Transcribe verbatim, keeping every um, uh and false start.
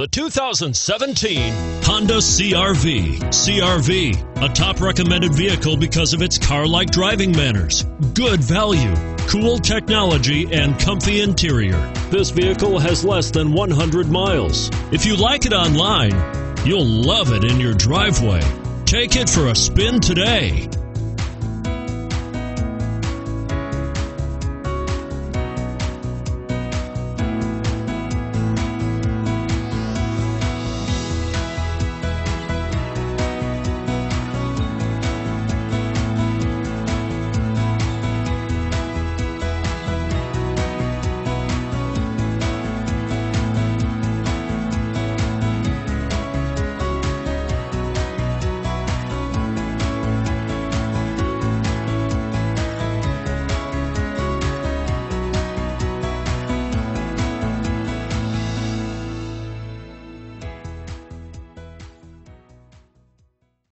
The two thousand seventeen Honda C R V. C R V, a top recommended vehicle because of its car-like driving manners, good value, cool technology, and comfy interior. This vehicle has less than one hundred miles. If you like it online, you'll love it in your driveway. Take it for a spin today.